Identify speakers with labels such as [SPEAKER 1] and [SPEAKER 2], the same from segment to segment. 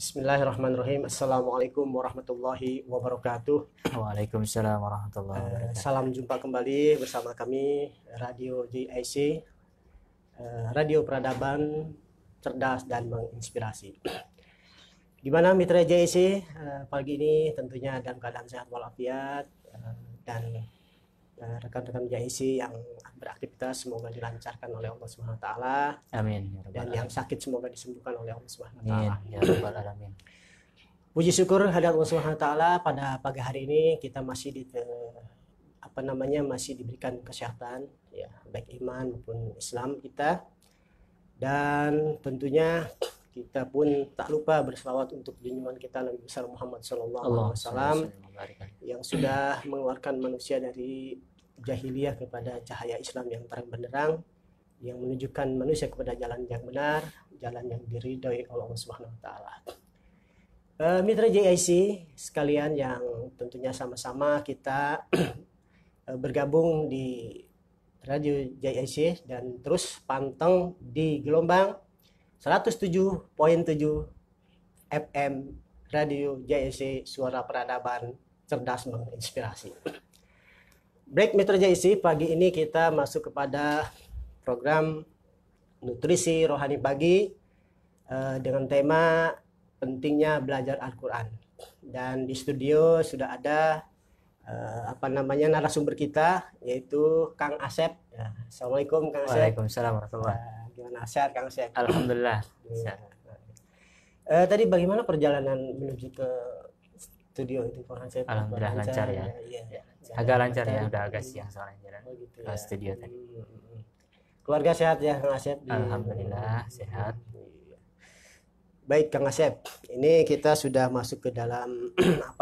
[SPEAKER 1] Bismillahirrahmanirrahim. Assalamualaikum warahmatullahi wabarakatuh.
[SPEAKER 2] Waalaikumsalam warahmatullahi wabarakatuh.
[SPEAKER 1] Salam jumpa kembali bersama kami Radio JIC, Radio Peradaban Cerdas dan Menginspirasi. Gimana mitra JIC pagi ini? Tentunya dalam keadaan sehat walafiat, dan rekan-rekan JIC yang beraktivitas semoga dilancarkan oleh Allah Subhanahu wa taala.
[SPEAKER 2] Amin.
[SPEAKER 1] Dan yang sakit semoga disembuhkan oleh Allah Subhanahu wa
[SPEAKER 2] Amin.
[SPEAKER 1] taala.
[SPEAKER 2] Ya rabbal alamin.
[SPEAKER 1] Puji syukur hadirat Allah Subhanahu wa taala, pada pagi hari ini kita masih masih diberikan kesehatan ya, baik iman maupun Islam kita. Dan tentunya kita pun tak lupa berselawat untuk junjungan kita Nabi besar Muhammad sallallahu alaihi wasallam yang sudah mengeluarkan manusia dari jahiliyah kepada cahaya Islam yang terang benderang, yang menunjukkan manusia kepada jalan yang benar, jalan yang diridhoi oleh Allah Subhanahu wa taala. Mitra JIC sekalian yang tentunya sama-sama kita bergabung di Radio JIC dan terus panteng di gelombang 107.7 FM Radio JIC, Suara Peradaban Cerdas Menginspirasi. Break Mitra JIC, pagi ini kita masuk kepada program Nutrisi Rohani Pagi dengan tema pentingnya belajar Al-Quran. Dan di studio sudah ada narasumber kita, yaitu Kang Asep. Ya, Assalamualaikum Kang Asep.
[SPEAKER 2] Waalaikumsalam warahmatullahi wabarakatuh.
[SPEAKER 1] Gimana sehat Kang Asep?
[SPEAKER 2] Alhamdulillah.
[SPEAKER 1] Tadi bagaimana perjalanan menuju ke studio itu Kang Asep?
[SPEAKER 2] Alhamdulillah lancar ya. Agak lancar ya, udah agak siang soalnya jalan ke studio tadi.
[SPEAKER 1] Keluarga sehat ya Kang Asep?
[SPEAKER 2] Alhamdulillah sehat.
[SPEAKER 1] Baik Kang Asep, ini kita sudah masuk ke dalam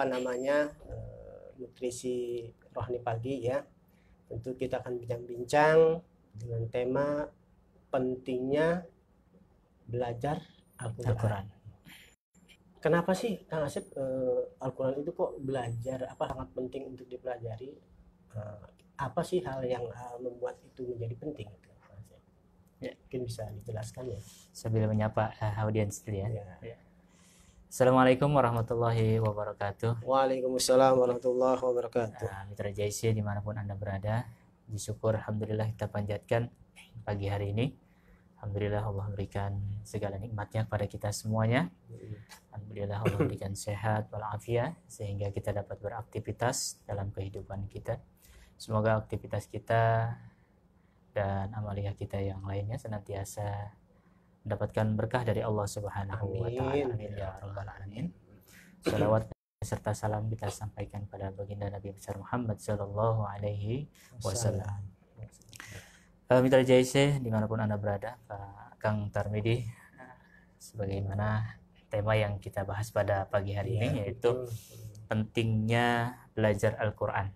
[SPEAKER 1] nutrisi rohani pagi ya. Tentu kita akan bincang-bincang dengan tema pentingnya belajar Al-Quran. Kenapa sih Kang Asep Al-Quran itu kok sangat penting untuk dipelajari? Apa sih hal yang membuat itu menjadi penting? Ya, mungkin bisa dijelaskan ya.
[SPEAKER 2] Sambil menyapa audiens dulu ya.
[SPEAKER 1] Ya.
[SPEAKER 2] Assalamualaikum warahmatullahi wabarakatuh.
[SPEAKER 1] Waalaikumsalam warahmatullahi wabarakatuh.
[SPEAKER 2] Mitra JIC dimanapun Anda berada, disyukur alhamdulillah kita panjatkan pagi hari ini. Alhamdulillah Allah berikan segala nikmatnya kepada kita semuanya. Alhamdulillah Allah berikan sehat walafiat sehingga kita dapat beraktivitas dalam kehidupan kita. Semoga aktivitas kita dan amaliyah kita yang lainnya senantiasa mendapatkan berkah dari Allah Subhanahu wa taala. Amin ya rabbal alamin. Salawat serta salam kita sampaikan pada baginda Nabi besar Muhammad sallallahu alaihi wasallam. Mitra JIC dimanapun Anda berada, Pak Kang Tarmidi, sebagaimana tema yang kita bahas pada pagi hari ini yaitu pentingnya belajar Al-Quran.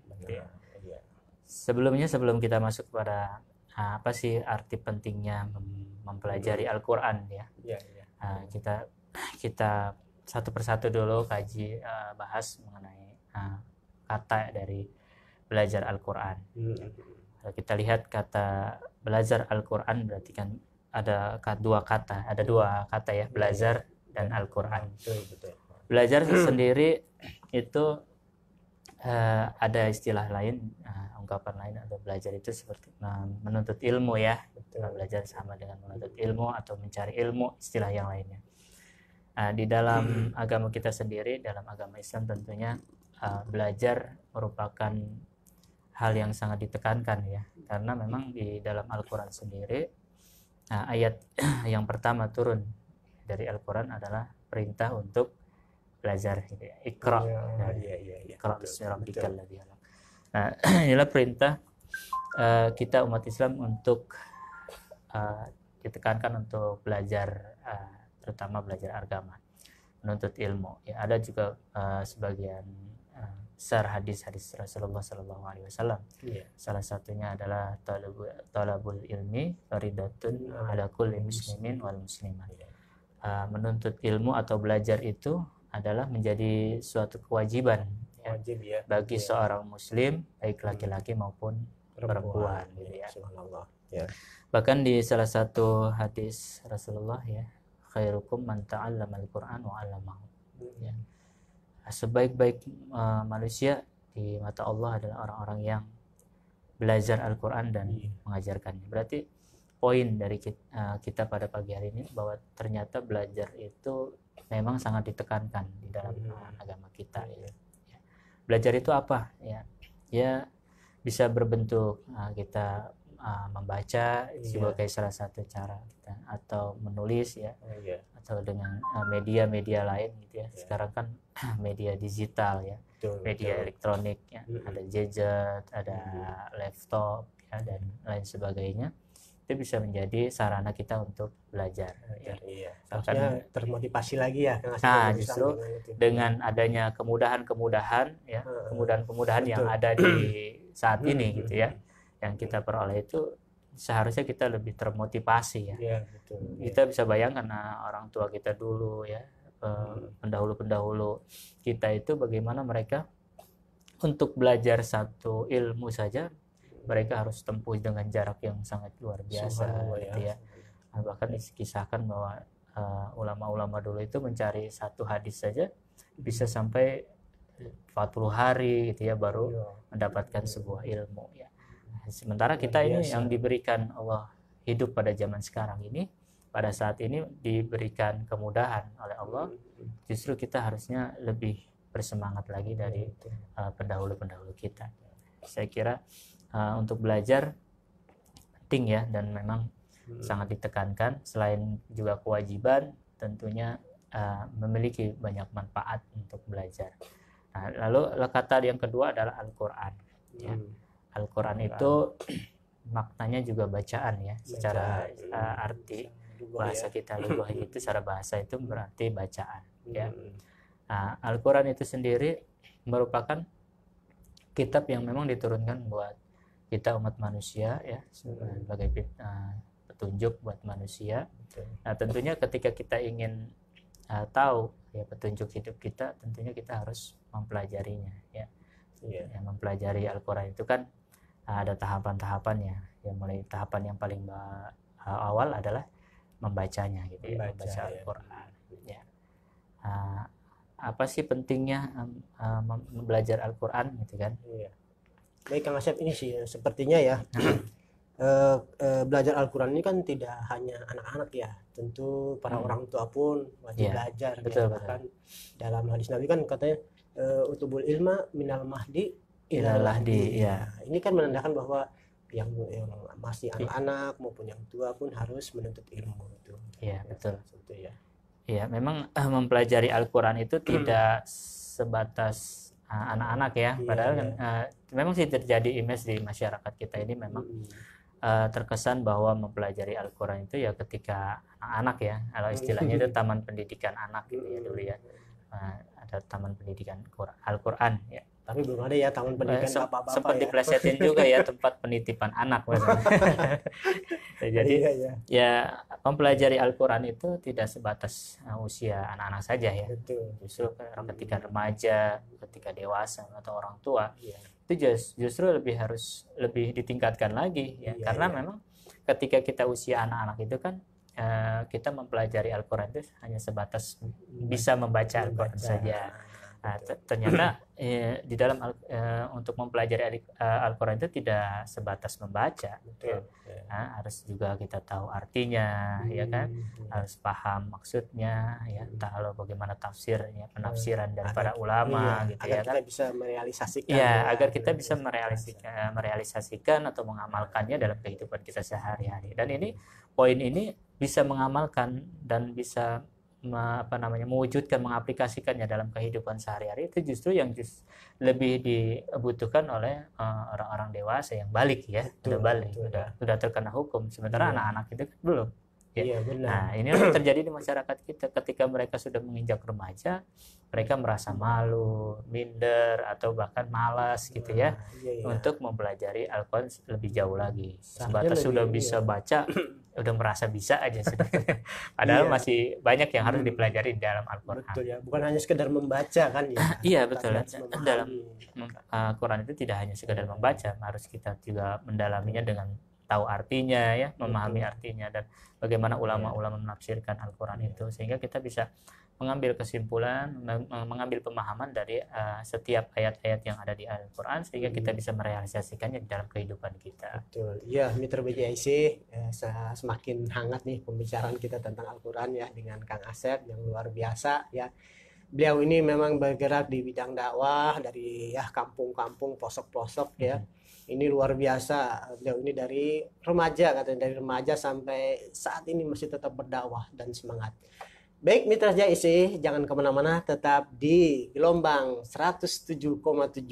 [SPEAKER 2] Sebelum kita masuk pada apa sih arti pentingnya mempelajari Al-Quran ya, kita satu persatu dulu kaji, bahas mengenai kata dari belajar Al-Quran. Kalau kita lihat kata belajar Al-Quran berarti kan ada dua kata ya, belajar dan Al-Quran. Belajar sendiri itu ada istilah lain, ungkapan lain atau belajar itu seperti menuntut ilmu ya. Belajar sama dengan menuntut ilmu atau mencari ilmu, istilah yang lainnya. Di dalam agama kita sendiri, dalam agama Islam tentunya belajar merupakan hal yang sangat ditekankan ya, karena memang di dalam Al-Quran sendiri ayat yang pertama turun dari Al-Quran adalah perintah untuk belajar gitu ya. Iqra. Iqra bismi rabbikal ladzi khalaq. Nah, inilah perintah kita umat Islam untuk ditekankan untuk belajar, terutama belajar agama, menuntut ilmu. Ya, ada juga sebagian besar hadis-hadis Rasulullah Sallallahu Alaihi Wasallam. Salah satunya adalah talabul ilmi faridatun ala kulli muslimin wal muslimah. Menuntut ilmu atau belajar itu adalah menjadi suatu kewajiban ya, bagi seorang muslim baik laki-laki maupun perempuan gitu ya. Bahkan di salah satu hadis Rasulullah ya, khairukum man ta'allamal Qur'an wa 'allamahu. Ya. Sebaik-baik manusia di mata Allah adalah orang-orang yang belajar Al-Quran dan mengajarkannya. Berarti poin dari kita pada pagi hari ini bahwa ternyata belajar itu memang sangat ditekankan di dalam agama kita. Ya. Belajar itu apa? Ya bisa berbentuk kita membaca sebagai salah satu cara kita, atau menulis ya, atau dengan media-media lain gitu ya. Sekarang kan media digital ya, media elektronik ya, ada gadget, ada laptop ya, dan lain sebagainya. Itu bisa menjadi sarana kita untuk belajar.
[SPEAKER 1] Seharusnya termotivasi lagi ya.
[SPEAKER 2] Nah, justru dengan adanya kemudahan-kemudahan ya, kemudahan-kemudahan yang ada di saat ini gitu ya, yang kita peroleh, itu seharusnya kita lebih termotivasi ya. Kita bisa bayangkan orang tua kita dulu ya, pendahulu-pendahulu kita itu bagaimana mereka untuk belajar satu ilmu saja mereka harus tempuh dengan jarak yang sangat luar biasa gitu ya. Bahkan dikisahkan bahwa ulama-ulama dulu itu mencari satu hadis saja bisa sampai 40 hari gitu ya baru mendapatkan sebuah ilmu ya. Sementara kita ini yang diberikan Allah hidup pada zaman sekarang ini, pada saat ini diberikan kemudahan oleh Allah, justru kita harusnya lebih bersemangat lagi dari pendahulu-pendahulu kita. Saya kira untuk belajar penting ya, dan memang sangat ditekankan. Selain juga kewajiban, tentunya memiliki banyak manfaat untuk belajar. Nah, lalu kata yang kedua adalah Al-Quran ya. Al-Quran itu maknanya juga bacaan ya, secara arti bahasa kita lughah itu, secara bahasa itu berarti bacaan ya. Nah, Al-Quran itu sendiri merupakan kitab yang memang diturunkan buat kita umat manusia ya, sebagai petunjuk buat manusia. Nah, tentunya ketika kita ingin tahu ya petunjuk hidup kita, tentunya kita harus mempelajarinya ya. Ya, mempelajari Al-Quran itu kan ada tahapan-tahapannya ya. Mulai tahapan yang paling awal adalah membacanya gitu ya, membaca Al-Quran ya. Apa sih pentingnya belajar Al-Quran gitu kan?
[SPEAKER 1] Baik Kang Asep, ini sih sepertinya ya belajar Al-Quran ini kan tidak hanya anak-anak ya, tentu para orang tua pun wajib belajar.
[SPEAKER 2] Betul,
[SPEAKER 1] ya. Bahkan dalam hadis Nabi kan katanya utubul ilma minal mahdi ilal lahdi ya. Ini kan menandakan bahwa yang masih anak-anak maupun yang tua pun harus menuntut ilmu itu.
[SPEAKER 2] Iya, betul.
[SPEAKER 1] Itu ya.
[SPEAKER 2] Iya, memang mempelajari Al-Quran itu tidak sebatas anak-anak ya. Padahal kan memang sih terjadi image di masyarakat kita ini memang terkesan bahwa mempelajari Al-Quran itu ya ketika anak-anak ya. Kalau istilahnya itu taman pendidikan anak gitu ya dulu ya. Ada taman pendidikan Al-Quran ya.
[SPEAKER 1] Tapi belum ada ya taman pendidikan bapak-bapak
[SPEAKER 2] sempat
[SPEAKER 1] ya.
[SPEAKER 2] diplesetin juga ya tempat penitipan anak. Jadi ya mempelajari Al-Quran itu tidak sebatas usia anak-anak saja ya. Justru ketika remaja, ketika dewasa atau orang tua itu justru harus lebih ditingkatkan lagi ya. Karena memang ketika kita usia anak-anak itu kan kita mempelajari Al-Quran itu hanya sebatas bisa membaca Al-Quran saja. Nah, ternyata di dalam untuk mempelajari Al-Quran itu tidak sebatas membaca, ya. Nah, harus juga kita tahu artinya, ya kan, harus paham maksudnya, ya, entah bagaimana tafsirnya, penafsiran dari para ulama, gitu
[SPEAKER 1] agar
[SPEAKER 2] ya kan,
[SPEAKER 1] kita bisa merealisasikan,
[SPEAKER 2] ya, agar kita bisa merealisasikan atau mengamalkannya dalam kehidupan kita sehari-hari. Dan ini poin ini bisa mengamalkan dan bisa mewujudkan, mengaplikasikannya dalam kehidupan sehari-hari itu justru yang lebih dibutuhkan oleh orang-orang dewasa yang balik ya, sudah terkena hukum, sementara anak-anak itu kan belum ya. Nah, ini yang terjadi di masyarakat kita ketika mereka sudah menginjak remaja, mereka merasa malu, minder atau bahkan malas gitu ya untuk mempelajari Al-Quran lebih jauh lagi. Sebatas sudah bisa baca udah merasa bisa aja sudah. Padahal masih banyak yang harus dipelajari dalam Al-Quran.
[SPEAKER 1] Betul ya, bukan hanya sekedar membaca kan ya.
[SPEAKER 2] Iya betul. Dalam Al-Quran itu tidak hanya sekedar membaca, harus kita juga mendalaminya dengan tahu artinya ya, memahami artinya, dan bagaimana ulama-ulama menafsirkan Al-Qur'an itu, sehingga kita bisa mengambil kesimpulan, mengambil pemahaman dari setiap ayat-ayat yang ada di Al-Qur'an, sehingga kita bisa merealisasikannya di dalam kehidupan kita.
[SPEAKER 1] Betul. Ya, Mitra BJIC, semakin hangat nih pembicaraan kita tentang Al-Qur'an ya dengan Kang Asep yang luar biasa ya. Beliau ini memang bergerak di bidang dakwah dari ya kampung-kampung, pelosok-pelosok ya. Ini luar biasa. Beliau ini dari remaja, katanya dari remaja sampai saat ini masih tetap berdakwah dan semangat. Baik Mitra JIC, jangan kemana-mana, tetap di gelombang 107,7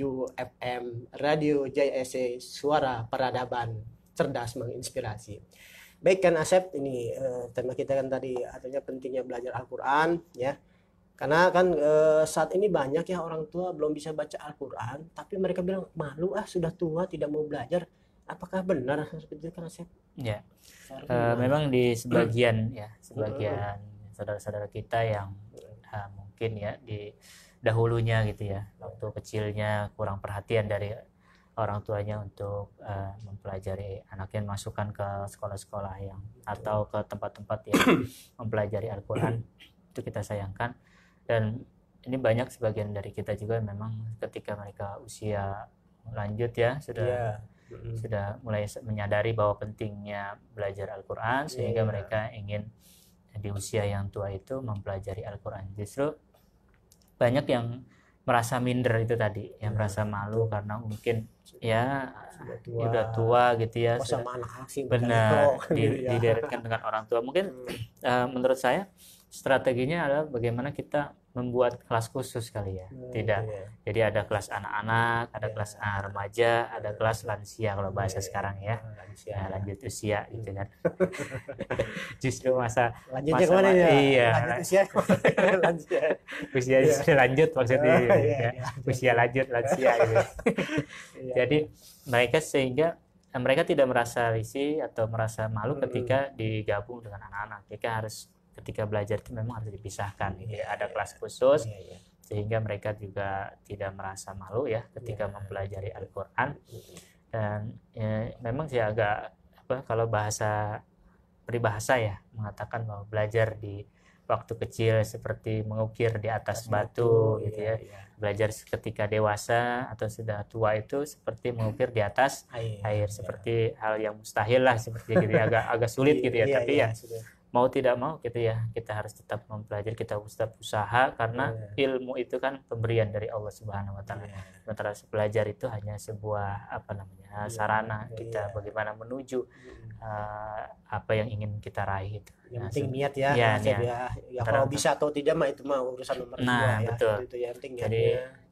[SPEAKER 1] FM Radio JIC, Suara Peradaban, Cerdas Menginspirasi. Baik kan Asep, ini tema kita kan tadi artinya pentingnya belajar Al-Quran ya. Karena kan saat ini banyak ya orang tua belum bisa baca Al-Quran, tapi mereka bilang malu sudah tua tidak mau belajar. Apakah benar seperti itu kan Asep?
[SPEAKER 2] Ya, memang di sebagian saudara-saudara kita yang mungkin ya di dahulunya gitu ya, waktu kecilnya kurang perhatian dari orang tuanya untuk mempelajari anaknya, masukkan ke sekolah-sekolah yang atau ke tempat-tempat yang mempelajari Al-Quran, itu kita sayangkan. Dan ini banyak sebagian dari kita juga memang ketika mereka usia lanjut ya sudah mulai menyadari bahwa pentingnya belajar Al-Quran, sehingga mereka ingin di usia yang tua itu mempelajari Al-Quran. Justru banyak yang merasa minder itu tadi, yang merasa malu karena mungkin ya udah tua gitu ya, benar dideretkan dengan orang tua. Mungkin menurut saya strateginya adalah bagaimana kita membuat kelas khusus kali ya. Jadi ada kelas anak-anak, ada kelas remaja, ada kelas lansia kalau bahasa sekarang ya. Lanjut usia gitu kan. Justru masa
[SPEAKER 1] kemana ya?
[SPEAKER 2] Iya,
[SPEAKER 1] lanjut usia.
[SPEAKER 2] Usia sudah lanjut maksudnya ya. Usia lanjut lansia gitu. Jadi mereka tidak merasa risih atau merasa malu ketika digabung dengan anak-anak. Ketika belajar itu memang harus dipisahkan gitu. Ada kelas khusus sehingga mereka juga tidak merasa malu ya ketika mempelajari Al-Quran. Dan memang sih agak kalau peribahasa ya mengatakan bahwa belajar di waktu kecil seperti mengukir di atas batu gitu ya. Belajar ketika dewasa atau sudah tua itu seperti mengukir di atas air. Seperti hal yang mustahil lah seperti gitu ya. agak sulit gitu ya, tapi ya mau tidak mau gitu ya, kita harus tetap mempelajari, kita harus tetap usaha, karena ilmu itu kan pemberian dari Allah Subhanahu wa taala. Sementara belajar itu hanya sebuah sarana kita bagaimana menuju apa yang ingin kita raih itu.
[SPEAKER 1] Yang penting niat ya, ya kalau bisa atau tidak mah itu mah urusan nomor 2 ya.
[SPEAKER 2] Betul.
[SPEAKER 1] Itu yang penting
[SPEAKER 2] jadi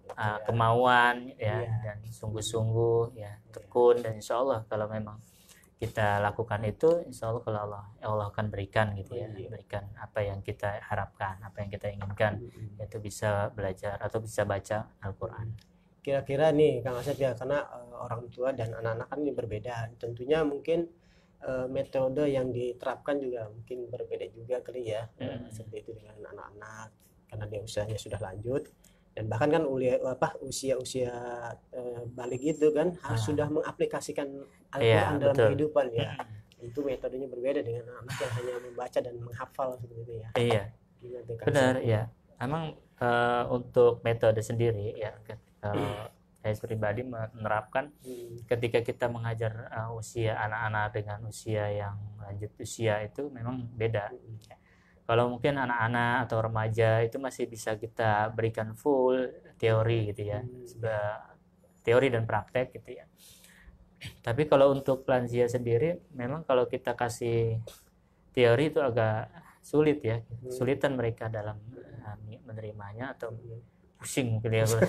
[SPEAKER 2] kemauan dan sungguh-sungguh ya, tekun, dan insya Allah kalau memang kita lakukan itu, insya Allah kalau Allah akan berikan gitu ya, berikan apa yang kita harapkan, apa yang kita inginkan, yaitu bisa belajar atau bisa baca Al-Quran.
[SPEAKER 1] Kira-kira nih Kang Asep ya, karena orang tua dan anak-anak kan ini berbeda, tentunya mungkin metode yang diterapkan juga mungkin berbeda juga kali ya, seperti itu dengan anak-anak karena dia usianya sudah lanjut. Dan bahkan kan usia balik itu kan harus sudah mengaplikasikan Al-Quran dalam kehidupan ya. Itu metodenya berbeda dengan anak yang hanya membaca dan menghafal seperti itu ya.
[SPEAKER 2] Iya. Benar ya. Emang untuk metode sendiri ya, saya pribadi menerapkan ketika kita mengajar usia anak-anak dengan usia yang lanjut usia itu memang beda. Kalau mungkin anak-anak atau remaja itu masih bisa kita berikan full teori gitu ya, teori dan praktek gitu ya. Tapi kalau untuk lansia sendiri, memang kalau kita kasih teori itu agak sulit ya, sulitan mereka dalam menerimanya atau pusing mungkin ya.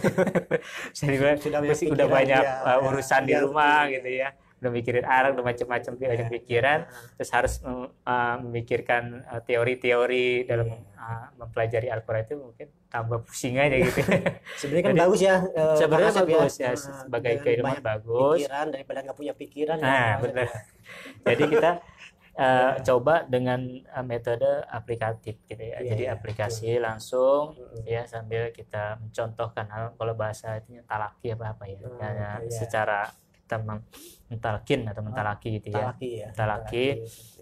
[SPEAKER 2] Sudah banyak urusan di rumah gitu ya. Udah mikirin anak, udah macam-macam pikiran, terus harus memikirkan teori-teori dalam mempelajari Al-Quran, itu mungkin tambah pusing aja gitu.
[SPEAKER 1] Sebenarnya kan bagus ya.
[SPEAKER 2] Sebenarnya bagus ya, sebagai keilmuan bagus.
[SPEAKER 1] Pikiran daripada nggak punya pikiran.
[SPEAKER 2] Benar. Jadi kita coba dengan metode aplikatif gitu ya. Jadi aplikasi langsung ya, sambil kita mencontohkan kalau bahasa itu talaki apa ya. Secara kita mentalkin atau mentalaki gitu ya. Mentalaki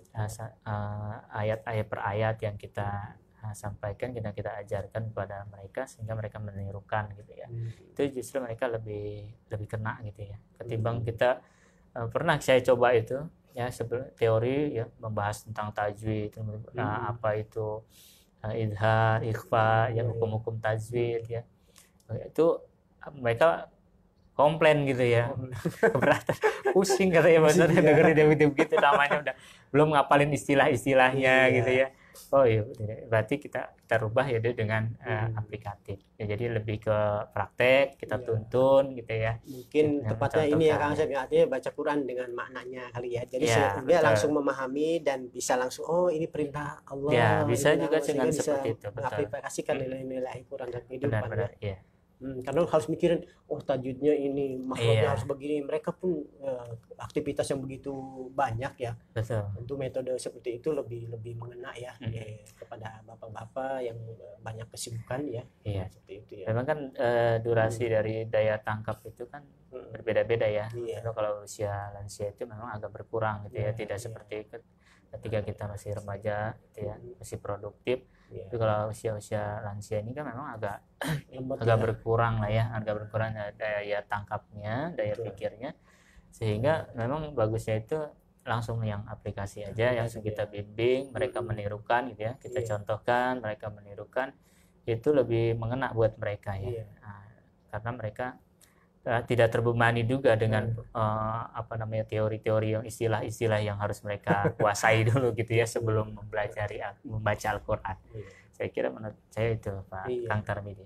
[SPEAKER 2] ayat-ayat per ayat yang kita sampaikan, kita ajarkan kepada mereka sehingga mereka menirukan gitu ya. Itu justru mereka lebih kena gitu ya. Ketimbang kita pernah saya coba itu ya, teori ya, membahas tentang tajwid, apa itu idhar, ikhfa, ya, hukum-hukum tajwid ya. Itu mereka komplain gitu ya, keberatan, pusing katanya maksudnya dengerin dia begitu namanya udah belum ngapalin istilah-istilahnya gitu ya. Oh iya, berarti kita rubah ya dengan aplikatif. Ya, jadi lebih ke praktek, kita tuntun gitu ya.
[SPEAKER 1] Mungkin tepatnya ini ya Kang Asep, artinya baca Quran dengan maknanya kali ya. Jadi dia langsung memahami dan bisa langsung, oh ini perintah Allah.
[SPEAKER 2] Ya, bisa juga dengan seperti itu.
[SPEAKER 1] Mengaplikasikan nilai-nilai Quran dan kehidupan.
[SPEAKER 2] Benar-benar, ya.
[SPEAKER 1] Karena harus mikirin, oh tajwidnya ini, makhrajnya harus begini. Mereka pun aktivitas yang begitu banyak ya.
[SPEAKER 2] Betul.
[SPEAKER 1] Tentu metode seperti itu lebih mengena ya, kepada bapak-bapak yang banyak kesibukan ya.
[SPEAKER 2] Iya.
[SPEAKER 1] Seperti itu ya.
[SPEAKER 2] Memang kan durasi dari daya tangkap itu kan berbeda-beda ya. Kalau usia lansia itu memang agak berkurang gitu ya. Tidak seperti ketika kita masih remaja gitu ya, masih produktif. Tapi kalau usia lansia ini kan memang agak berkurang lah ya, agak berkurang daya tangkapnya, daya pikirnya, sehingga memang bagusnya itu langsung yang aplikasi aja, yang kita bimbing, mereka menirukan gitu ya, kita contohkan, mereka menirukan, itu lebih mengena buat mereka ya. Karena mereka tidak terbebani juga dengan teori-teori yang istilah-istilah yang harus mereka kuasai dulu gitu ya sebelum membaca Al-Quran. Saya kira menurut saya itu Pak Kang Tarmidi.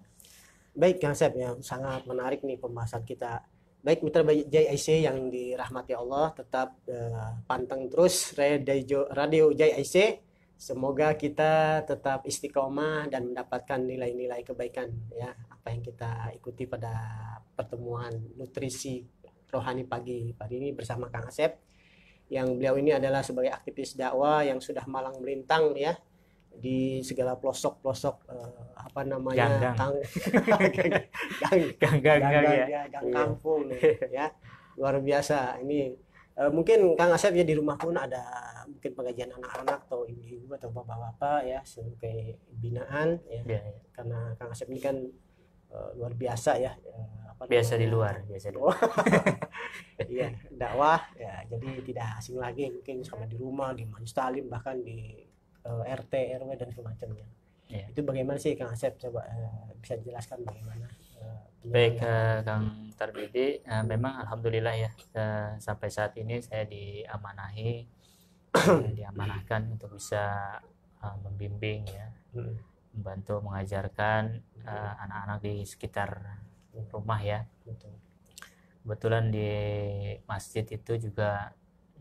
[SPEAKER 1] Baik Kang Asep, ya sangat menarik nih pembahasan kita. Baik mitra JIC yang dirahmati Allah, tetap panteng terus radio JIC. Semoga kita tetap istiqomah dan mendapatkan nilai-nilai kebaikan ya, apa yang kita ikuti pada pertemuan nutrisi rohani pagi ini bersama Kang Asep, yang beliau ini adalah sebagai aktivis dakwah yang sudah malang melintang ya di segala pelosok-pelosok gang kampung ya, luar biasa ini. Mungkin Kang Asep ya di rumah pun ada mungkin pengajian anak-anak atau ibu-ibu atau bapak-bapak ya sebagai binaan ya. Karena Kang Asep ini kan luar biasa ya,
[SPEAKER 2] biasa di luar.
[SPEAKER 1] Iya, dakwah ya, jadi tidak asing lagi mungkin sama di rumah, di majelis taklim, bahkan di RT RW dan semacamnya. Itu bagaimana sih Kang Asep, coba bisa dijelaskan bagaimana?
[SPEAKER 2] Baik Kang Tarbidi, memang alhamdulillah ya, sampai saat ini saya diamanahkan untuk bisa membimbing ya, membantu mengajarkan anak-anak di sekitar rumah ya. Kebetulan di masjid itu juga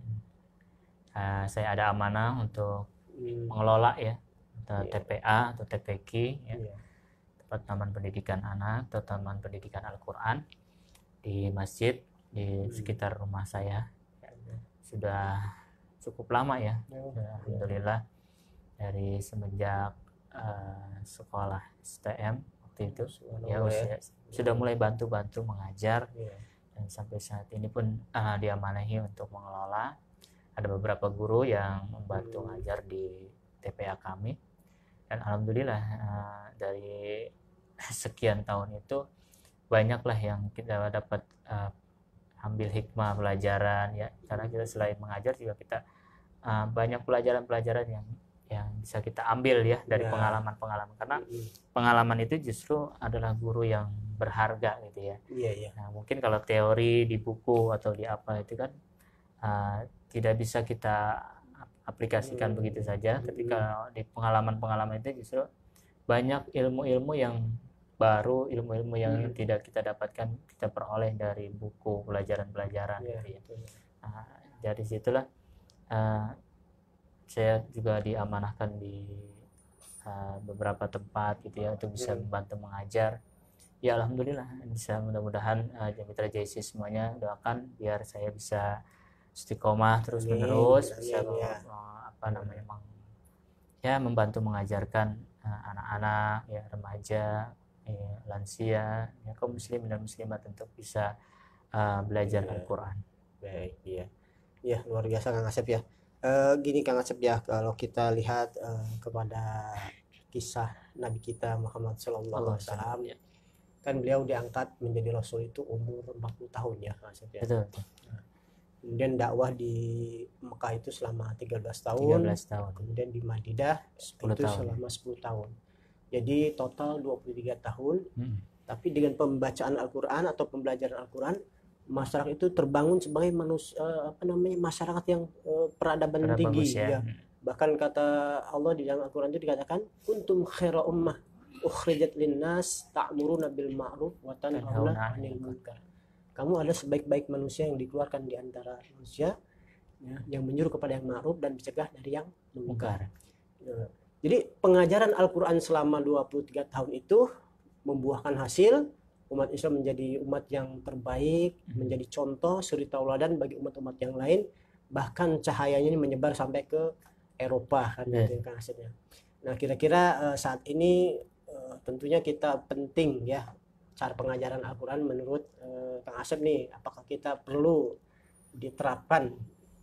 [SPEAKER 2] saya ada amanah untuk mengelola ya, TPA atau TPQ ya, tempat taman pendidikan anak atau taman pendidikan Al-Quran di masjid di sekitar rumah saya. Sudah cukup lama ya, alhamdulillah, dari semenjak sekolah STM waktu itu ya, sudah mulai bantu mengajar, dan sampai saat ini pun diamanahi untuk mengelola. Ada beberapa guru yang membantu mengajar di TPA kami, dan alhamdulillah dari sekian tahun itu banyaklah yang kita dapat ambil hikmah pelajaran ya, karena kita selain mengajar juga kita banyak pelajaran-pelajaran yang bisa kita ambil ya dari pengalaman-pengalaman, karena pengalaman itu justru adalah guru yang berharga gitu ya. Nah, mungkin kalau teori di buku atau di apa itu kan tidak bisa kita aplikasikan begitu saja. Ketika di pengalaman-pengalaman itu justru banyak ilmu-ilmu yang baru, ilmu-ilmu yang tidak kita dapatkan, kita peroleh dari buku, pelajaran-pelajaran gitu ya. Nah, dari situlah saya juga diamanahkan di beberapa tempat gitu ya, untuk bisa membantu mengajar. Ya alhamdulillah, bisa, mudah-mudahan mitra JIC semuanya doakan biar saya bisa istiqomah terus menerus, bisa membantu mengajarkan anak-anak ya, remaja ya, lansia ya, kaum muslimin dan muslimat untuk bisa belajar
[SPEAKER 1] Iya.
[SPEAKER 2] Al-Quran.
[SPEAKER 1] Baik, iya. Iya, luar biasa Kang Asep ya. Gini Kang Asep ya, kalau kita lihat kepada kisah Nabi kita Muhammad Sallallahu Alaihi Wasallam,
[SPEAKER 2] Ya.
[SPEAKER 1] kan beliau diangkat menjadi Rasul itu umur 40 tahun ya Kang Asep ya.
[SPEAKER 2] Betul.
[SPEAKER 1] Kemudian dakwah di Mekah itu selama 13 tahun,
[SPEAKER 2] 13 tahun.
[SPEAKER 1] kemudian di Madinah
[SPEAKER 2] 10
[SPEAKER 1] itu
[SPEAKER 2] tahun.
[SPEAKER 1] selama 10 tahun. Jadi total 23 tahun.
[SPEAKER 2] Hmm.
[SPEAKER 1] Tapi dengan pembacaan Al-Quran atau pembelajaran Al-Quran, masyarakat itu terbangun sebagai manusia masyarakat yang peradaban
[SPEAKER 2] Pada bagus
[SPEAKER 1] tinggi
[SPEAKER 2] ya.
[SPEAKER 1] ya. Bahkan kata Allah di dalam Al-Quran itu dikatakan kuntum khaira ummah ukhrijat linnas ta'muruna bil ma'ruf wa tanhauna 'anil munkar. Kamu ada sebaik-baik manusia yang dikeluarkan di antara manusia ya, yang menyuruh kepada yang ma'ruf dan mencegah dari yang munkar. Ya. Jadi pengajaran Al-Quran selama 23 tahun itu membuahkan hasil. Umat Islam menjadi umat yang terbaik, menjadi contoh suri tauladan bagi umat-umat yang lain, bahkan cahayanya ini menyebar sampai ke Eropa kan gitu kan hasilnya. Nah, kira-kira saat ini tentunya kita penting ya cara pengajaran Al-Quran menurut Kang Asep nih, apakah kita perlu diterapkan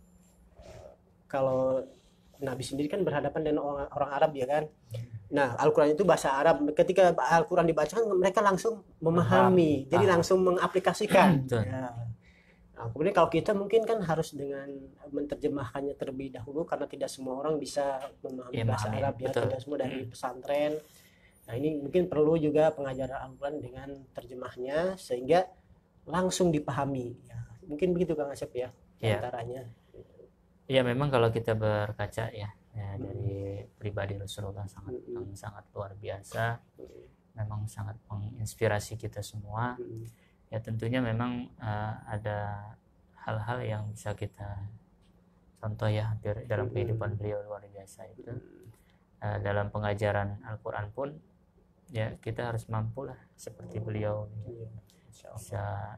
[SPEAKER 1] kalau Nabi sendiri kan berhadapan dengan orang Arab ya kan. Nah, Al-Quran itu bahasa Arab. Ketika Al-Quran dibacakan, mereka langsung memahami, jadi langsung mengaplikasikan. Ya. Nah, kemudian kalau kita mungkin kan harus dengan menerjemahkannya terlebih dahulu, karena tidak semua orang bisa memahami bahasa Arab ya, tidak semua dari pesantren. Nah, ini mungkin perlu juga pengajaran Al-Quran dengan terjemahnya sehingga langsung dipahami. Ya, mungkin begitu Kang Asep ya, antaranya.
[SPEAKER 2] Ya, memang kalau kita berkaca ya dari pribadi Rasulullah sangat luar biasa, memang sangat menginspirasi kita semua. Ya, tentunya memang ada hal-hal yang bisa kita contoh ya dalam kehidupan beliau luar biasa itu. Dalam pengajaran Al-Quran pun ya kita harus mampu lah seperti beliau bisa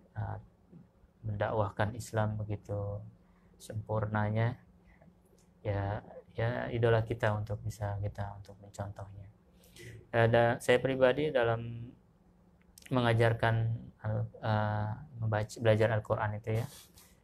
[SPEAKER 2] mendakwahkan Islam begitu sempurnanya. Ya idola kita untuk mencontohnya. Saya pribadi dalam mengajarkan belajar Al-Quran itu ya,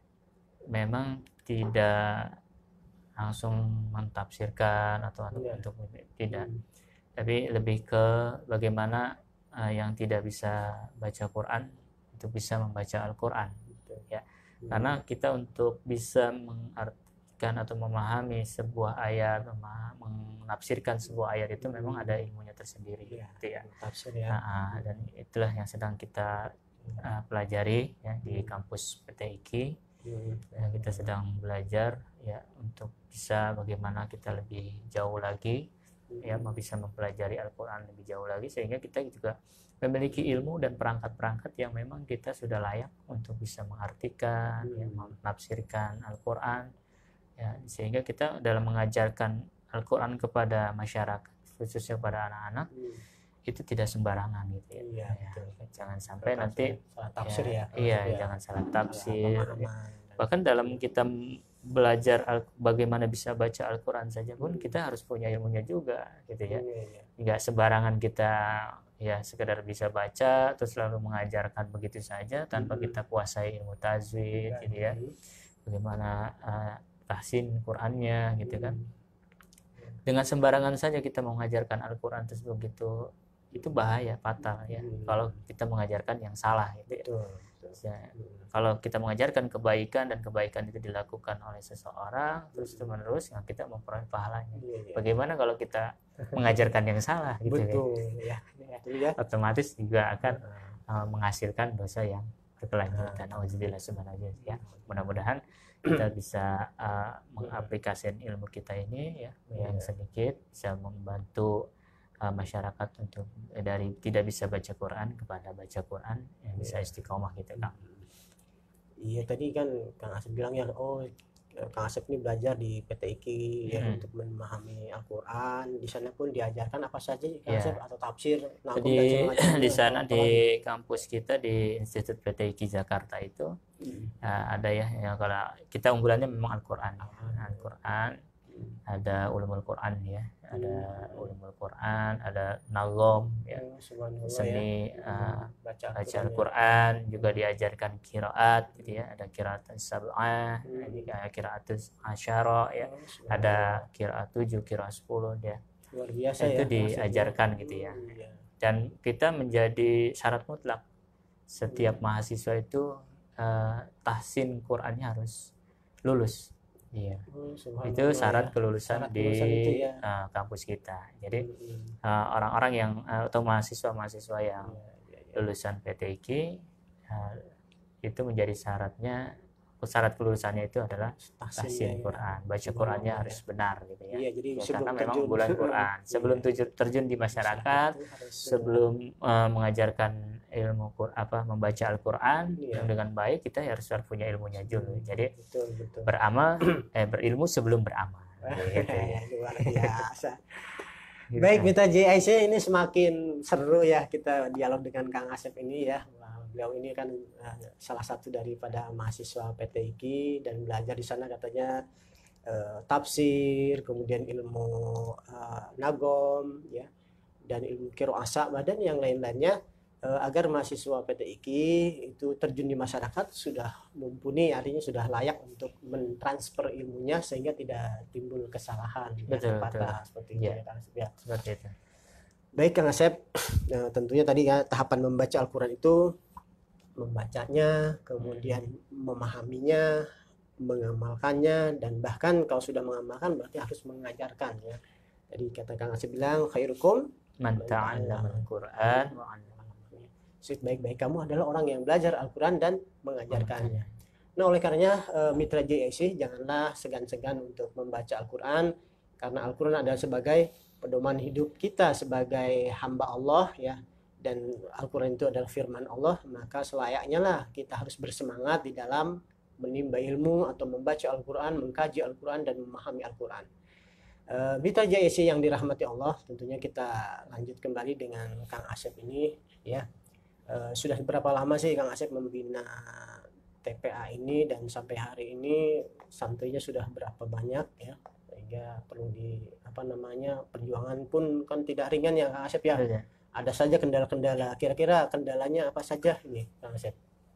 [SPEAKER 2] memang tidak langsung mentafsirkan atau untuk tidak, tapi lebih ke bagaimana yang tidak bisa baca Quran untuk bisa membaca Al-Quran ya. Karena kita untuk bisa mengartikan atau memahami sebuah ayat, menafsirkan sebuah ayat itu memang ada ilmunya tersendiri gitu ya. Dan itulah yang sedang kita pelajari ya di kampus PTIQ. Kita sedang belajar ya untuk bisa bagaimana kita lebih jauh lagi ya, bisa mempelajari Al-Quran lebih jauh lagi, sehingga kita juga memiliki ilmu dan perangkat-perangkat yang memang kita sudah layak untuk bisa mengartikan, menafsirkan Al-Quran ya, sehingga kita dalam mengajarkan Al-Quran kepada masyarakat, khususnya pada anak-anak, itu tidak sembarangan gitu ya. Jangan sampai nanti
[SPEAKER 1] salah tafsir
[SPEAKER 2] jangan salah tafsir. Bahkan dalam kita belajar bagaimana bisa baca Al-Quran saja pun kita harus punya ilmunya juga gitu ya. Nggak sembarangan kita ya sekedar bisa baca terus lalu mengajarkan begitu saja tanpa kita kuasai ilmu tajwid gitu ya. Bagaimana tahsin Qurannya gitu kan. Dengan sembarangan saja kita mengajarkan Al-Quran terus begitu, itu bahaya, fatal ya kalau kita mengajarkan yang salah gitu ya. Kalau kita mengajarkan kebaikan dan kebaikan itu dilakukan oleh seseorang terus menerus, kita memperoleh pahalanya. Bagaimana kalau kita mengajarkan yang salah gitu ya? Otomatis juga akan menghasilkan dosa yang berkelanjutan. Auzubillah subhanallah ya. Mudah-mudahan kita bisa mengaplikasikan ilmu kita ini ya yang sedikit bisa membantu masyarakat untuk dari tidak bisa baca Quran kepada baca Quran yang bisa istiqomah gitu Kang.
[SPEAKER 1] Iya, tadi kan Kang Asep bilang ya, Kang Asep ini belajar di PTIQ ya untuk memahami Al-Quran. Di sana pun diajarkan apa saja Kang Asep atau tafsir.
[SPEAKER 2] Jadi di sana di kampus kita di Institut PTIQ Jakarta itu ada ya kalau kita unggulannya memang Al-Quran. Al-Quran ada ulumul Quran ya, ada ulumul Quran, ada nagom ya, seni baca Al-Quran, juga diajarkan qiraat gitu ya, ada qiraat sab'ah, ada qiraat asyara ya, ada qiraat 7, qiraat 10 ya.
[SPEAKER 1] Luar biasa
[SPEAKER 2] itu
[SPEAKER 1] ya,
[SPEAKER 2] diajarkan gitu ya. Dan kita menjadi syarat mutlak setiap mahasiswa itu tahsin Qurannya harus lulus. Iya. Itu syarat kelulusan di kampus kita. Jadi orang-orang yang atau mahasiswa-mahasiswa yang lulusan PTIQ itu menjadi syarat kelulusannya itu adalah tahsin Quran. Baca Qurannya harus benar gitu ya.
[SPEAKER 1] Iya, jadi
[SPEAKER 2] karena memang bulan Quran. Sebelum terjun di masyarakat, sebelum mengajarkan ilmu membaca Al-Quran dengan baik, kita harus punya ilmunya dulu. Jadi berilmu sebelum beramal. Gitu ya.
[SPEAKER 1] Luar biasa. Baik, Mitra JIC, ini semakin seru ya kita dialog dengan Kang Asep ini ya. Beliau ini kan salah satu daripada mahasiswa PTIQ dan belajar di sana katanya tafsir, kemudian ilmu nagom ya, dan ilmu qiraat dan yang lain-lainnya, agar mahasiswa PTIQ itu terjun di masyarakat sudah mumpuni, artinya sudah layak untuk mentransfer ilmunya sehingga tidak timbul kesalahan.
[SPEAKER 2] Betul.
[SPEAKER 1] Seperti itu ya, Kang Asep ya.
[SPEAKER 2] Seperti itu.
[SPEAKER 1] Baik Kang Asep, tentunya tadi ya tahapan membaca Al-Quran itu membacanya, kemudian memahaminya, mengamalkannya, dan bahkan kalau sudah mengamalkan berarti harus mengajarkan ya. Jadi kata Kang Asep bilang khairukum
[SPEAKER 2] man ta'allama al-Qur'an wa 'allama.
[SPEAKER 1] Sebaik-baik kamu adalah orang yang belajar Al-Quran dan mengajarkannya. Nah, oleh karenanya Mitra JIC janganlah segan-segan untuk membaca Al-Quran, karena Al-Quran adalah sebagai pedoman hidup kita sebagai hamba Allah ya, dan Al-Quran itu adalah firman Allah, maka selayaknya lah kita harus bersemangat di dalam menimba ilmu atau membaca Al-Quran, mengkaji Al-Quran, dan memahami Al-Quran. Mitra JIC yang dirahmati Allah, tentunya kita lanjut kembali dengan Kang Asep ini ya. Sudah berapa lama sih Kang Asep membina TPA ini, dan sampai hari ini santrinya sudah berapa banyak ya, sehingga perlu perjuangan pun kan tidak ringan ya Kang Asep ya. Ada saja kendala-kendala, kira-kira kendalanya apa saja ini Kang Asep?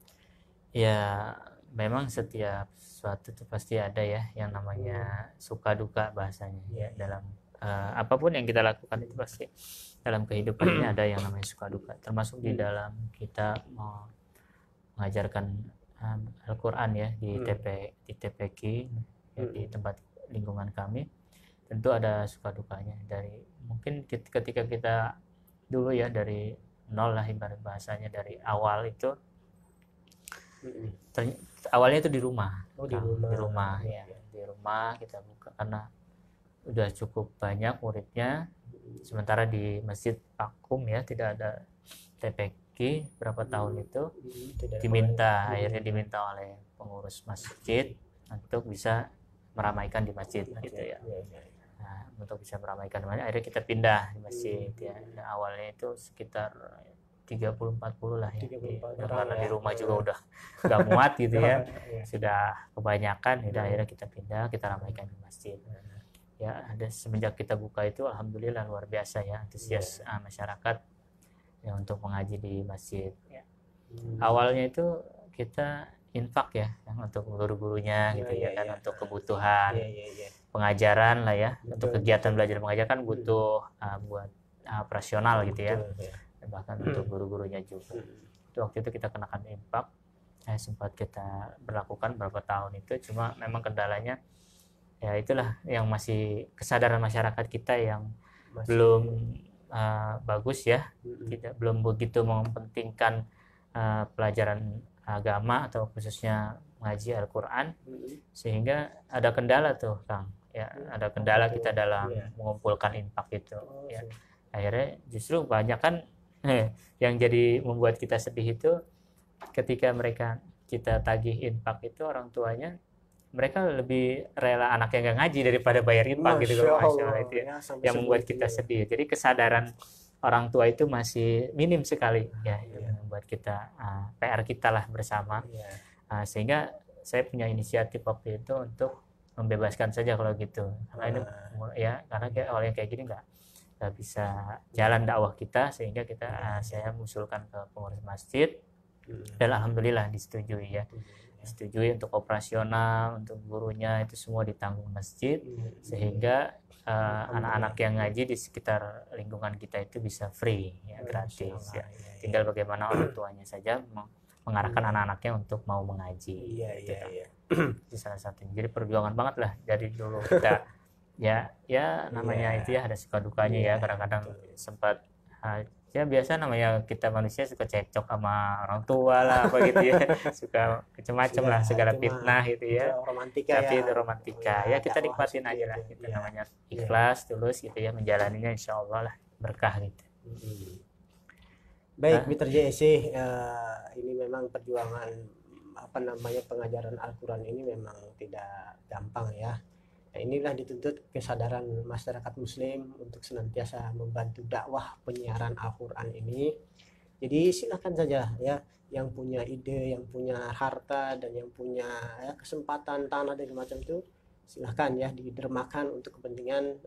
[SPEAKER 2] Ya memang setiap suatu itu pasti ada ya yang namanya suka duka bahasanya ya, dalam apapun yang kita lakukan itu pasti dalam kehidupan ini ada yang namanya suka duka, termasuk di dalam kita mau mengajarkan Al-Quran ya di TPQ ya, di tempat lingkungan kami, tentu ada suka dukanya. Dari mungkin ketika kita dulu ya dari nol lah ibarat bahasanya, dari awal itu awalnya itu di rumah. Di rumah kita buka karena udah cukup banyak muridnya, sementara di Masjid Pakum ya tidak ada TPQ berapa tahun itu, akhirnya diminta oleh pengurus masjid untuk bisa meramaikan di masjid gitu ya. Nah, untuk bisa meramaikan akhirnya kita pindah di masjid ya. Nah, awalnya itu sekitar 30-40 lah ya, karena di rumah juga udah gak muat gitu ya, sudah kebanyakan, akhirnya kita pindah, kita ramaikan di masjid ya. Ada semenjak kita buka itu alhamdulillah luar biasa ya antusias masyarakat ya untuk mengaji di masjid ya. Awalnya itu kita infak ya untuk guru-gurunya gitu ya kan, untuk kebutuhan pengajaran lah ya, untuk kegiatan belajar mengajar kan butuh buat operasional gitu ya, bahkan untuk guru-gurunya juga. Itu waktu itu kita kenakan infak, sempat kita berlakukan beberapa tahun itu, cuma memang kendalanya ya itulah yang masih kesadaran masyarakat kita yang belum bagus ya, belum begitu mementingkan pelajaran agama atau khususnya ngaji Al-Quran, sehingga ada kendala tuh Kang ya, ada kendala kita dalam mengumpulkan infak itu ya. Akhirnya justru banyak kan yang jadi membuat kita sedih itu ketika kita tagih infak itu, orang tuanya mereka lebih rela anaknya nggak ngaji daripada bayar infak gitu kan, Masya Allah, itu ya, yang membuat kita sedih. Jadi kesadaran orang tua itu masih minim sekali ya, yang membuat kita PR kita lah bersama. Sehingga saya punya inisiatif waktu itu untuk membebaskan saja kalau gitu, karena ini ya karena kayak orang yang kayak gini nggak bisa jalan dakwah kita, sehingga saya mengusulkan ke pengurus masjid dan alhamdulillah disetujui ya, disetujui untuk operasional, untuk gurunya itu semua ditanggung masjid, sehingga anak-anak yang ngaji di sekitar lingkungan kita itu bisa free ya, gratis ya. Tinggal bagaimana orang tuanya saja mengarahkan anak-anaknya untuk mau mengaji.
[SPEAKER 1] Iya.
[SPEAKER 2] Itu salah satunya. Jadi perjuangan banget lah dari dulu kita ya namanya itu ya ada suka dukanya ya, kadang-kadang sempat ya biasa namanya kita manusia suka cekcok sama orang tua lah apa gitu ya, suka macam-macam lah, segala fitnah gitu ya,
[SPEAKER 1] romantika
[SPEAKER 2] tapi
[SPEAKER 1] ya.
[SPEAKER 2] itu romantika ya, kita nikmatin aja lah, kita namanya ikhlas tulus gitu ya, menjalaninya insya Allah lah berkah gitu.
[SPEAKER 1] Baik, Mitra JSC, ini memang perjuangan pengajaran Al-Quran ini memang tidak gampang ya. Nah, inilah dituntut kesadaran masyarakat muslim untuk senantiasa membantu dakwah penyiaran Al-Quran ini. Jadi silakan saja ya, yang punya ide, yang punya harta, dan yang punya kesempatan tanah dan macam itu, silahkan ya didermakan untuk kepentingan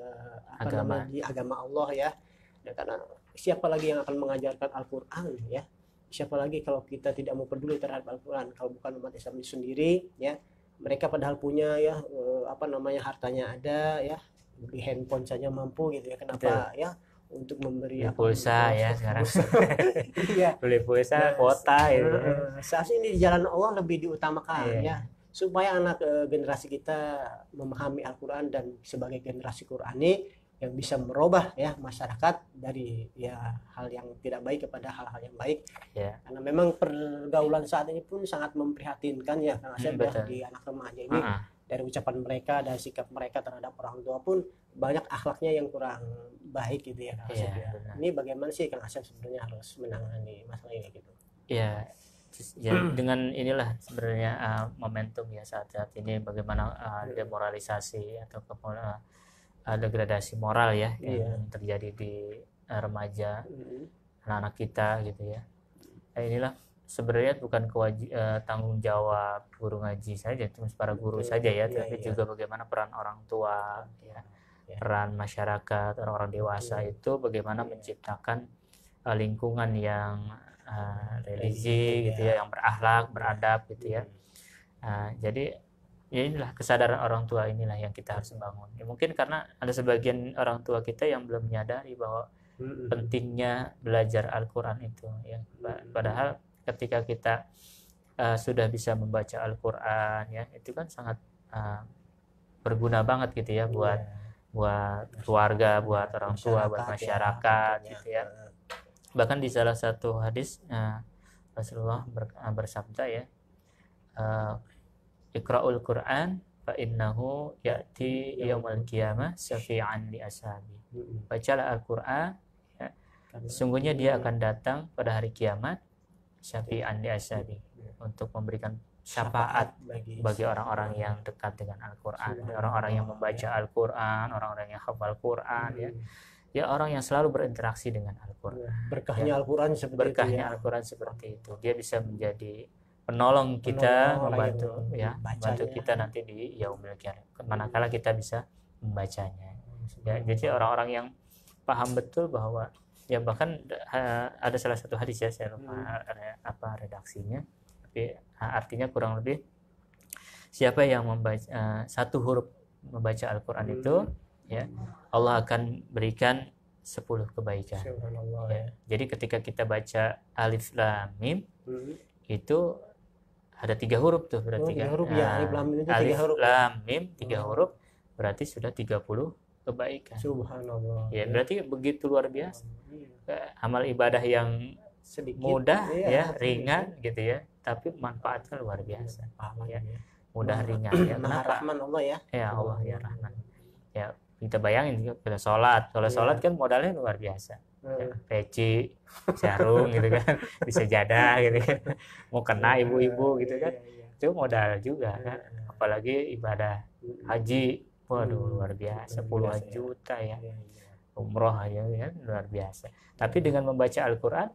[SPEAKER 1] di agama Allah ya. Dan karena siapa lagi yang akan mengajarkan Al-Quran ya, siapa lagi kalau kita tidak mau peduli terhadap Al-Quran, kalau bukan umat Islam sendiri ya. Mereka padahal punya ya hartanya ada ya, beli handphone saja mampu gitu ya, kenapa ya untuk memberi
[SPEAKER 2] pulsa ya sekarang.
[SPEAKER 1] Iya,
[SPEAKER 2] beli pulsa kuota itu.
[SPEAKER 1] Seharusnya ini di jalan Allah lebih diutamakan ya, supaya anak generasi kita memahami Al-Quran dan sebagai generasi Qurani yang bisa merubah ya masyarakat dari ya hal yang tidak baik kepada hal-hal yang baik. Karena memang pergaulan saat ini pun sangat memprihatinkan ya, Kang Asep ya, di anak remaja ini. Dari ucapan mereka dan sikap mereka terhadap orang tua pun banyak akhlaknya yang kurang baik gitu ya, Kang Asep ya. Ini bagaimana sih Kang Asep sebenarnya harus menangani masalah ini gitu?
[SPEAKER 2] Ya dengan inilah sebenarnya momentum ya saat ini, bagaimana demoralisasi atau degradasi moral ya yang terjadi di remaja, anak-anak kita gitu ya. Nah, inilah sebenarnya bukan tanggung jawab guru ngaji saja, cuma para guru saja ya, tapi juga bagaimana peran orang tua ya, peran masyarakat, orang-orang dewasa itu bagaimana menciptakan lingkungan yang religi gitu ya, yang berakhlak, beradab gitu ya. Jadi ya inilah kesadaran orang tua inilah yang kita harus bangun. Ya, mungkin karena ada sebagian orang tua kita yang belum menyadari bahwa pentingnya belajar Al-Quran itu ya. Padahal ketika kita sudah bisa membaca Al-Quran ya, itu kan sangat berguna banget gitu ya buat keluarga, buat orang tua, buat masyarakat gitu ya. Bahkan di salah satu hadis Rasulullah bersabda ya, Iqra'ul Qur'an fa innahu ya'ti yaumil qiyamah syafi'an li ashabi. Bacalah Al-Qur'an ya, sungguhnya dia akan datang pada hari kiamat syafi'an li ashabi, untuk memberikan syafaat bagi orang-orang yang dekat dengan Al-Qur'an, orang-orang yang membaca Al-Qur'an, orang-orang yang hafal Qur'an ya, orang yang selalu berinteraksi dengan Al-Qur'an.
[SPEAKER 1] Berkahnya Al-Qur'an
[SPEAKER 2] seperti itu. Dia bisa menjadi penolong kita, membantu kita nanti di yaumil qiyamah, manakala kita bisa membacanya ya. Jadi orang-orang yang paham betul bahwa ya, bahkan ada salah satu hadis ya, saya lupa redaksinya, tapi artinya kurang lebih siapa yang membaca satu huruf membaca Al-Quran itu ya, Allah akan berikan 10 kebaikan ya. Jadi ketika kita baca Alif Lam Mim itu ada 3 huruf tuh, berarti
[SPEAKER 1] 3 huruf ya,
[SPEAKER 2] Alif Lam Mim 3 huruf berarti sudah 30 kebaikan.
[SPEAKER 1] Subhanallah.
[SPEAKER 2] Ya, berarti begitu luar biasa. Amal ibadah yang sedikit, mudah ya, ringan gitu ya, tapi manfaatnya luar biasa. Ya. Mudah ringan ya.
[SPEAKER 1] Rahman Allah ya.
[SPEAKER 2] Ya Allah ya Rahman. Ya, kita bayangin kita sholat kan modalnya luar biasa. Ya, peci, sarung gitu kan, bisa jadah gitu kan, mau kena ibu-ibu gitu kan, itu modal juga kan, apalagi ibadah haji, waduh luar biasa, puluhan juta ya, umroh aja ya luar biasa. Tapi dengan membaca Al-Quran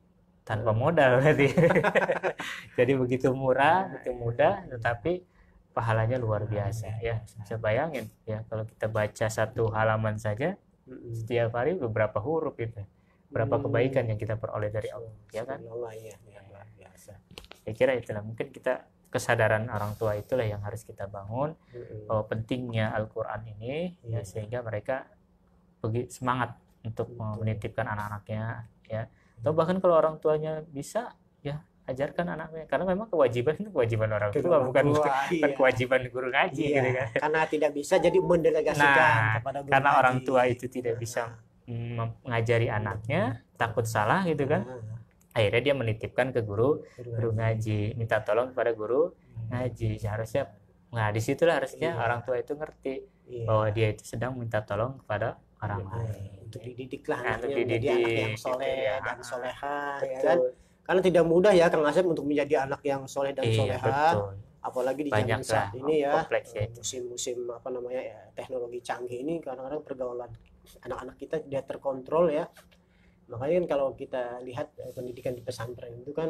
[SPEAKER 2] tanpa modal berarti, jadi begitu murah, begitu mudah, tetapi pahalanya luar biasa ya. Bisa bayangin ya, kalau kita baca satu halaman saja setiap hari beberapa huruf itu, berapa kebaikan yang kita peroleh dari Allah, ya kan?
[SPEAKER 1] Ya, luar biasa.
[SPEAKER 2] Saya kira itulah mungkin kita kesadaran orang tua itulah yang harus kita bangun bahwa pentingnya Al-Quran ini ya, sehingga mereka semangat untuk menitipkan anak-anaknya ya. Atau bahkan kalau orang tuanya bisa ya, ajarkan anaknya, karena memang kewajiban itu kewajiban orang tua, bukan kewajiban guru ngaji gitu kan.
[SPEAKER 1] Karena tidak bisa jadi mendelegasikan kepada guru
[SPEAKER 2] karena
[SPEAKER 1] ngaji.
[SPEAKER 2] Orang tua itu tidak bisa mengajari anaknya, takut salah gitu kan. Akhirnya dia menitipkan ke guru ngaji, minta tolong kepada guru ngaji. Seharusnya disitulah harusnya orang tua itu ngerti bahwa dia itu sedang minta tolong kepada orang lain.
[SPEAKER 1] Untuk dididiklah anaknya menjadi anak yang soleh dan soleha, ya kan? Karena tidak mudah ya Kang Asep untuk menjadi anak yang soleh dan soleha, apalagi di zaman saat ini ya, musim-musim apa namanya ya, teknologi canggih ini, kadang-kadang pergaulan anak-anak kita tidak terkontrol ya. Makanya kan kalau kita lihat pendidikan di pesantren itu kan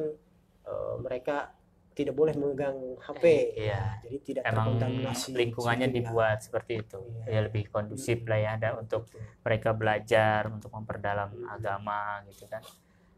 [SPEAKER 1] mereka tidak boleh memegang HP, jadi tidak terkontaminasi.
[SPEAKER 2] Lingkungannya dibuat seperti itu, ya lebih kondusif lah ya, ada untuk mereka belajar, untuk memperdalam agama gitu kan.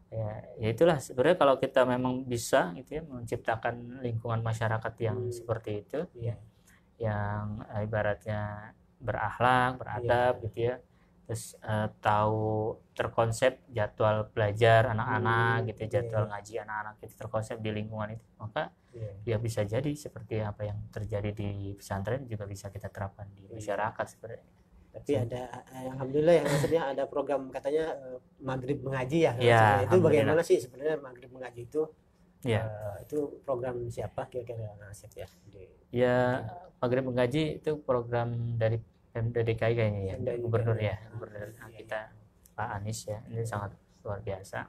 [SPEAKER 2] Ya itulah sebenarnya kalau kita memang bisa gitu ya, menciptakan lingkungan masyarakat yang seperti itu ya, yang ibaratnya berakhlak, beradab gitu ya, terus tahu terkonsep jadwal belajar anak-anak gitu, jadwal ngaji anak-anak itu terkonsep di lingkungan itu, maka ya bisa jadi seperti apa yang terjadi di pesantren juga bisa kita terapkan di masyarakat sebenarnya.
[SPEAKER 1] Tapi ada alhamdulillah ya, maksudnya ada program katanya maghrib mengaji ya, itu bagaimana sih sebenarnya maghrib mengaji itu? Itu program siapa kira-kira Nasib ya?
[SPEAKER 2] Maghrib mengaji itu program dari Pemda DKI kayaknya ya, gubernur ya, gubernur kita Pak Anies ya, ini sangat luar biasa.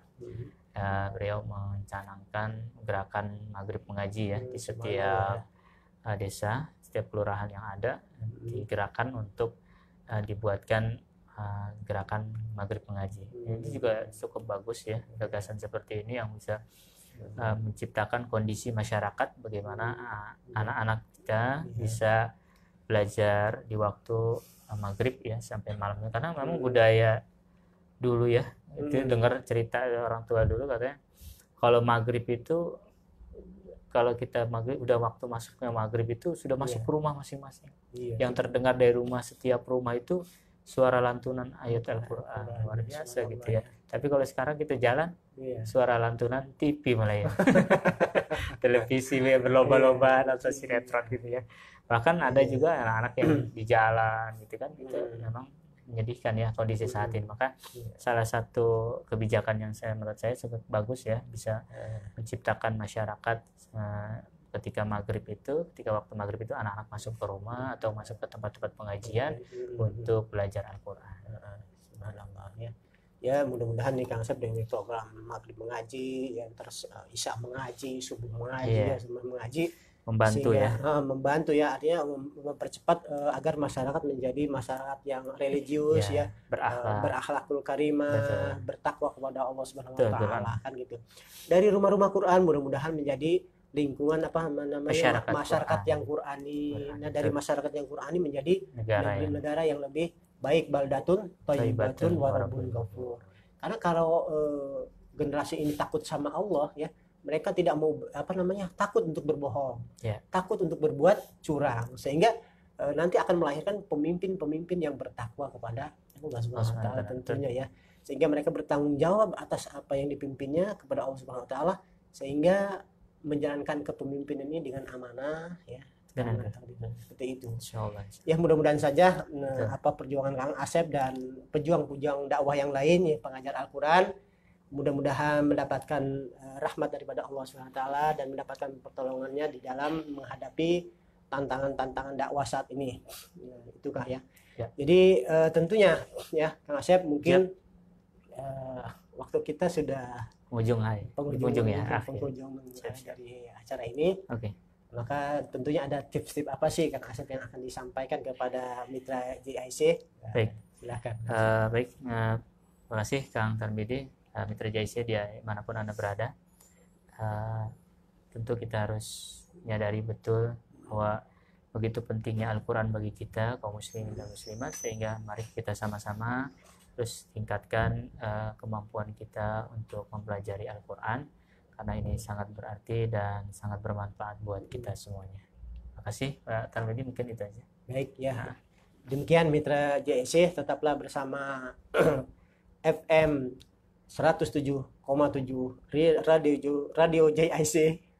[SPEAKER 2] Beliau mencanangkan gerakan maghrib mengaji ya di setiap desa, setiap kelurahan yang ada, digerakkan untuk dibuatkan gerakan maghrib mengaji. Ini juga cukup bagus ya, gagasan seperti ini yang bisa menciptakan kondisi masyarakat bagaimana anak-anak kita bisa belajar di waktu maghrib ya sampai malamnya, karena memang budaya dulu ya, itu dengar cerita orang tua dulu katanya kalau maghrib itu, kalau kita maghrib udah waktu masuknya maghrib itu sudah masuk ke rumah masing-masing. Yang terdengar dari rumah, setiap rumah itu suara lantunan ayat Al-Quran, luar biasa gitu ya. Tapi kalau sekarang kita jalan, suara lantunan TV malah ya. Televisi berlomba-lomba atau sinetron gitu ya. Bahkan ada juga anak-anak yang di jalan gitu kan, itu memang menyedihkan ya kondisi saat ini. Maka salah satu kebijakan yang menurut saya sangat bagus ya, bisa menciptakan masyarakat ketika waktu maghrib itu anak-anak masuk ke rumah atau masuk ke tempat-tempat pengajian untuk belajar Al-Quran.
[SPEAKER 1] Subhanallah ya, mudah-mudahan nih Kang Asep dengan program maghrib mengaji yang terus isya mengaji, subuh mengaji, semua mengaji,
[SPEAKER 2] membantu sehingga,
[SPEAKER 1] ya membantu ya, artinya mempercepat agar masyarakat menjadi masyarakat yang religius ya, berakhlakul karimah, bertakwa kepada Allah Subhanahu wa taala kan gitu. Dari rumah-rumah Quran mudah-mudahan menjadi lingkungan masyarakat yang Qurani. Nah, dari masyarakat yang Qurani menjadi negara yang lebih baik, baldatun thayyibatun wa rabbun ghafur. Karena kalau generasi ini takut sama Allah ya, mereka tidak mau takut untuk berbohong, takut untuk berbuat curang, sehingga nanti akan melahirkan pemimpin-pemimpin yang bertakwa kepada Allah Subhanahu wa taala tentunya ya, sehingga mereka bertanggung jawab atas apa yang dipimpinnya kepada Allah Subhanahu wa taala, sehingga menjalankan kepemimpinan ini dengan amanah ya, seperti itu. Ya mudah-mudahan saja perjuangan Kang Asep dan pejuang-pejuang dakwah yang lain ya, pengajar Al-Quran, mudah-mudahan mendapatkan rahmat daripada Allah SWT dan mendapatkan pertolongannya di dalam menghadapi tantangan-tantangan dakwah saat ini. Itu Kak ya. Jadi tentunya ya Kang Asep, mungkin waktu kita sudah penghujung dari acara ini. Maka tentunya ada tips-tips apa sih Kang Asep yang akan disampaikan kepada mitra JIC?
[SPEAKER 2] Baik.
[SPEAKER 1] Silakan.
[SPEAKER 2] Terima kasih Kang Tarmidi. Mitra JIC dia manapun Anda berada, tentu kita harus menyadari betul bahwa begitu pentingnya Al-Quran bagi kita kaum muslimin dan muslimat, sehingga mari kita sama-sama terus tingkatkan kemampuan kita untuk mempelajari Al-Quran, karena ini sangat berarti dan sangat bermanfaat buat kita semuanya. Terima kasih Pak Tarmedi, mungkin itu aja.
[SPEAKER 1] Baik ya. Demikian mitra JIC, tetaplah bersama FM 107,7 radio JIC,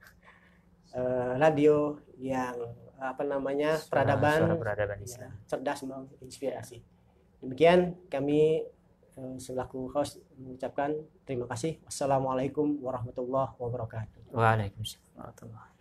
[SPEAKER 1] radio yang peradaban,
[SPEAKER 2] peradaban Islam,
[SPEAKER 1] cerdas menginspirasi. Demikian kami selaku host mengucapkan terima kasih. Wassalamualaikum warahmatullahi wabarakatuh.
[SPEAKER 2] Waalaikumsalam warahmatullahi wabarakatuh.